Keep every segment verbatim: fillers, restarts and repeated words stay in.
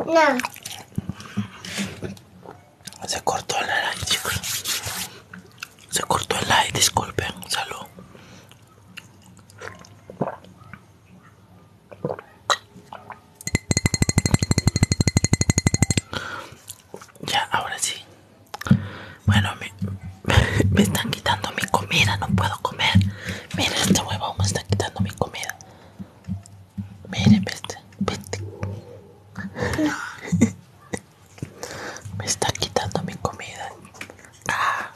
No. Se cortó el like, chicos. Se cortó el like, disculpen. Salud. Ya, ahora sí. Bueno, me, me están quitando mi comida, no puedo comer. Miren, este huevón me está quitando mi comida. Miren, vete, vete. Me está quitando mi comida. Ah.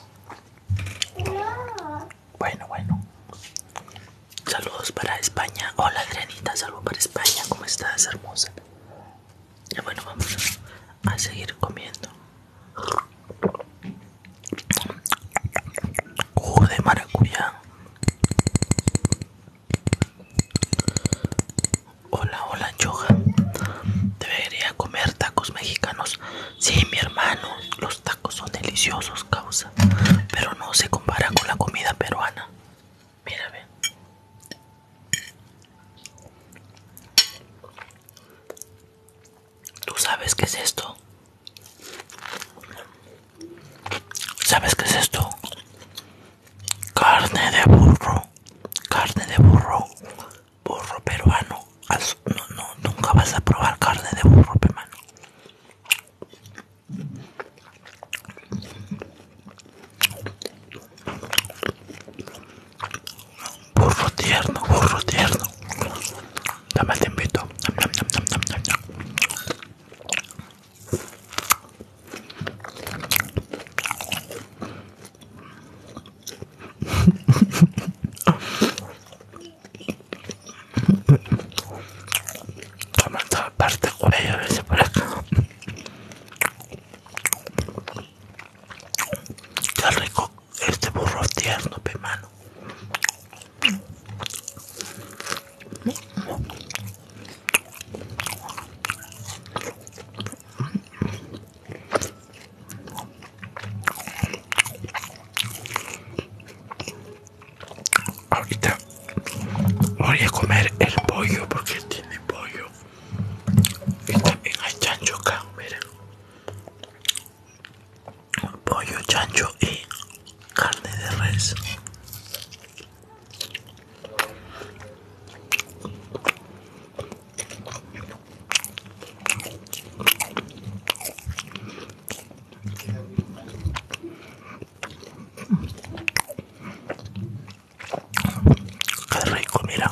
Bueno, bueno. Saludos para España. Hola, Adrianita, saludos para España. ¿Cómo estás, hermosa? Ya, bueno, vamos a seguir comiendo. Jugo de maracuyá. Hola, hola, Johan. Debería comer tacos mexicanos. Sí, mi hermano, los tacos son deliciosos, causa. Pero no se compara con la comida peruana. Mira, ve. ¿Tú sabes qué es esto? ¿Sabes qué es esto? Carne de burro. Carne de burro. Burro peruano. No, no, nunca vas a probar carne de burro, hermano. Burro tierno, burro tierno. Dame, te invito. Nam, nam, nam, nam, nam, nam. Toma esta parte cuello, ese por acá. Qué rico este burro tierno, hermano. Ahorita voy a comer el pollo porque tiene pollo. Y también hay chancho acá, miren. Pollo, chancho y carne de res. Qué rico, mira.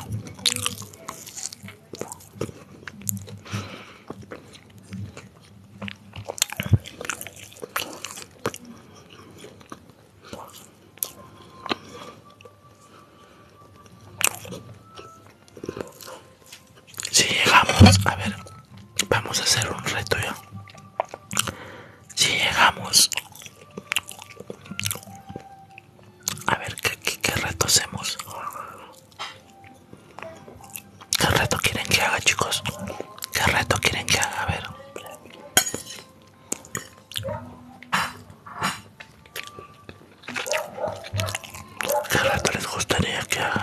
Si llegamos, a ver, vamos a hacer un reto ya. Si llegamos, a ver, ¿qué, qué, qué reto hacemos? ¿Qué reto quieren que haga, chicos? ¿Qué reto quieren que haga? A ver. ¿Qué reto les gustaría que haga?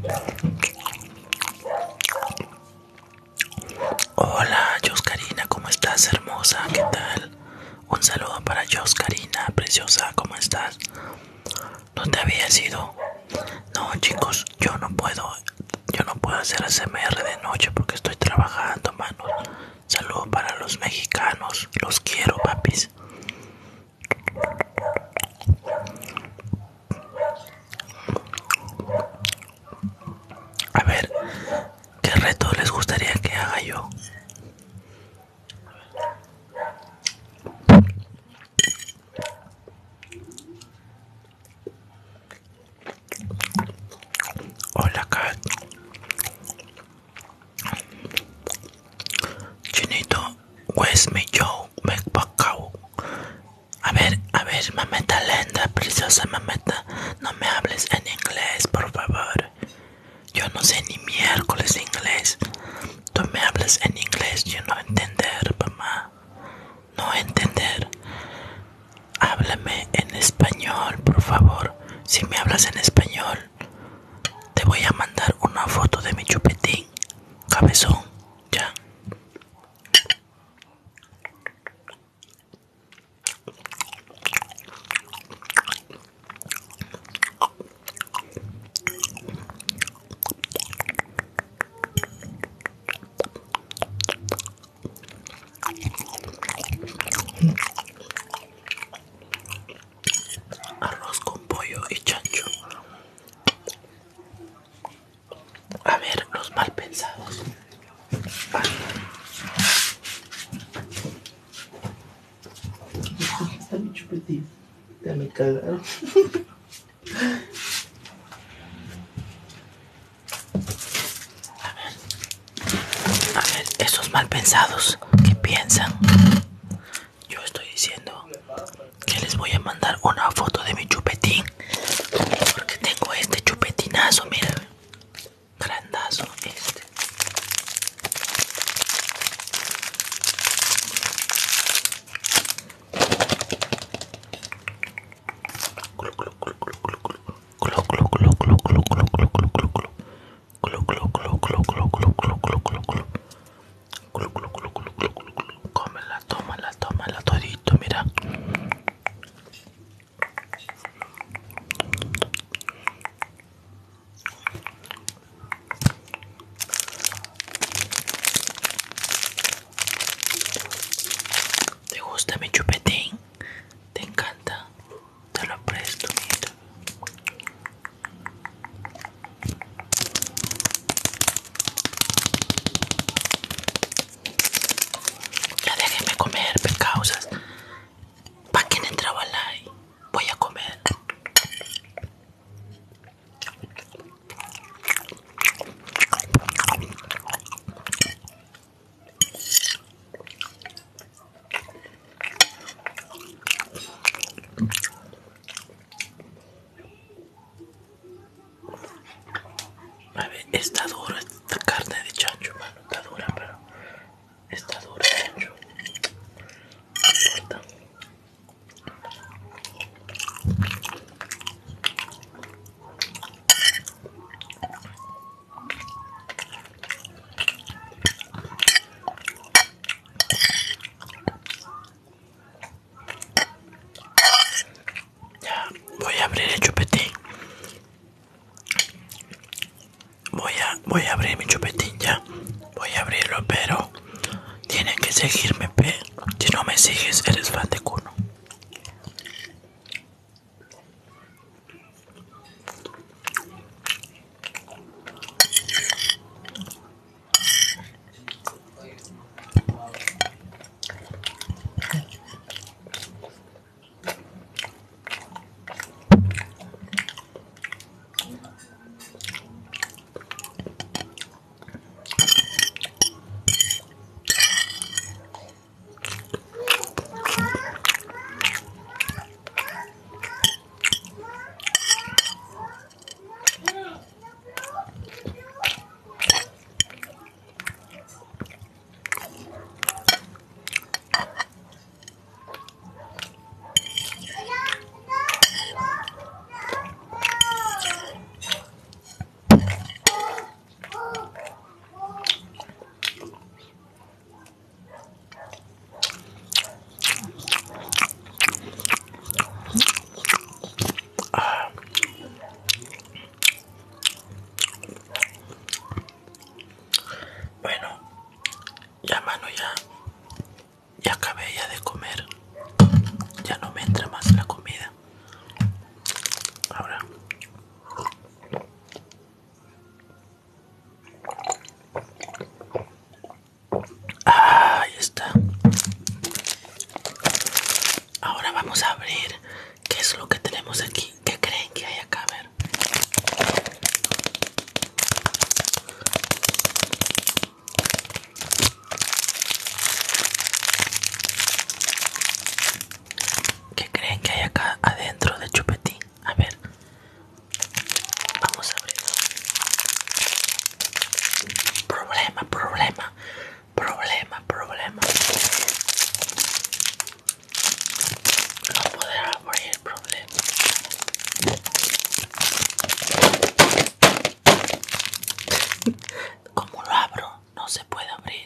Hola, Joscarina, ¿cómo estás, hermosa? ¿Qué tal? Un saludo para Joscarina, preciosa, ¿cómo estás? ¿No te habías ido? No, chicos, yo no puedo, yo no puedo hacer A S M R de noche porque estoy trabajando, manos. Saludos para los mexicanos, los quiero, papis. A ver, ¿qué reto les gustaría que haga yo? Hola, Kat. Chinito, West me yo, me pacao. A ver, a ver, mameta lenta, preciosa mameta, no me hables en inglés, por favor. Yo no sé ni miércoles inglés. Tú me hablas en inglés, yo no entender, mamá. No entender. Háblame en español, por favor. Si me hablas en español, te voy a mandar una foto de mi chupetín, cabezón, ya. cagaron. A ver, a ver, esos mal pensados que piensan. Yo estoy diciendo que les voy a mandar una foto de mi chupetín. Porque tengo este chupetinazo, mira. Grandazo este. Cómela, tómala, tómala todito, mira. ¿Te gusta mi chupetín? ¿Te encanta? Te lo presto, mira. Ya déjenme comer, pecausas. ¿Para quién entraba al aire? Voy a comer. A ver, está dura esta carne de chancho, mano. Está dura, pero está dura, chancho. No importa. Ya, voy a abrir el chupetín. Voy a, voy a abrir mi chupetín ya. Voy a abrirlo, pero tienen que seguirme, pe. Si no me sigues, eres fan de Kuno. Bueno, ya mano, ya, ya acabé ya de comer. Ya no me entra más la comida. Ahora. Ah, ahí está. Ahora vamos a abrir. ¿Qué es lo que tenemos aquí? ¿Qué creen que hay acá? A ver. ¿Qué creen que hay acá adentro del chupetín? A ver. Vamos a abrirlo. Problema, problema. Problema, problema. No poder abrir, problema. ¿Cómo lo abro? No se puede abrir.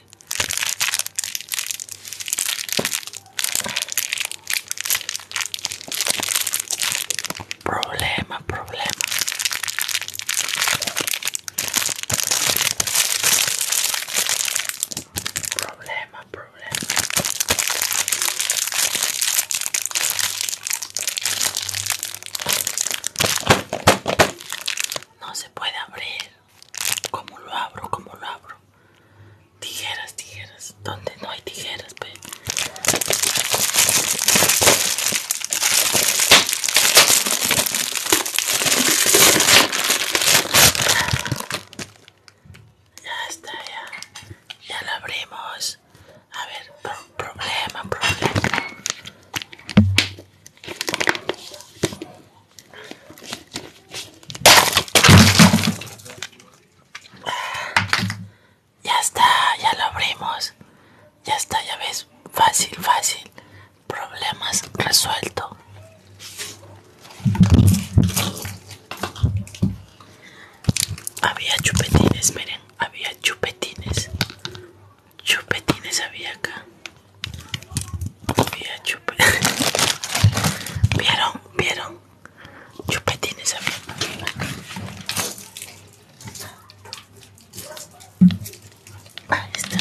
Problema, problema. Problema, problema. No se puede abrir. ¿Cómo lo abro? ¿Cómo lo abro? Tijeras, tijeras. ¿Dónde no hay tijeras, pe? Fácil, fácil. Problemas resuelto. Había chupetines, miren, había chupetines. Chupetines había acá. Había chupetines. ¿Vieron? ¿Vieron? Chupetines había acá. Ahí está.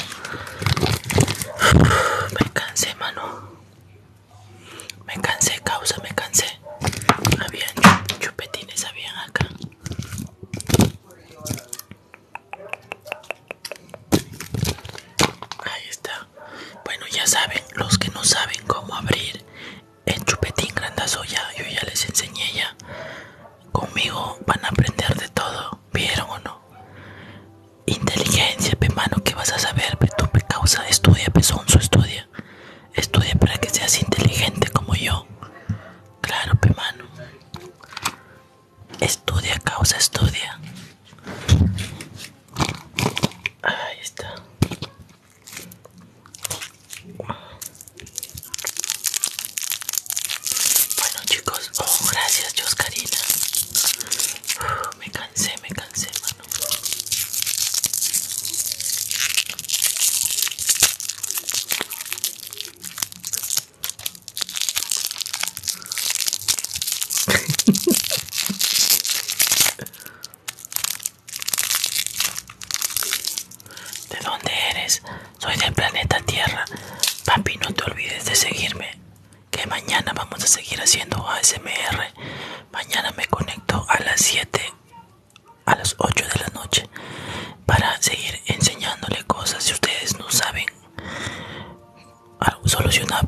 Me cansé, mano. Me cansé, causa, me cansé. Habían chupetines, habían acá. Ahí está. Bueno, ya saben, los que no saben cómo abrir el chupetín grandazo, ya, yo ya les enseñé ya. Conmigo van a aprender de todo. ¿Vieron o no? Inteligencia, pe mano, ¿qué vas a saber? Pe tú, pe causa, estudia, pe sonso, estudia. Estudia para que seas inteligente como yo. Claro, pe mano. Estudia, causa, estudia. Ahí está. Bueno, chicos, oh, gracias, Joscarina. Uh, me cansé, me cansé, mano. ¿De dónde eres? Soy del planeta Tierra. Papi, no te olvides de seguirme, que mañana vamos a seguir haciendo A S M R. Mañana me conecto a las siete, a las ocho de la noche, para seguir enseñándole cosas. Si ustedes no saben solucionar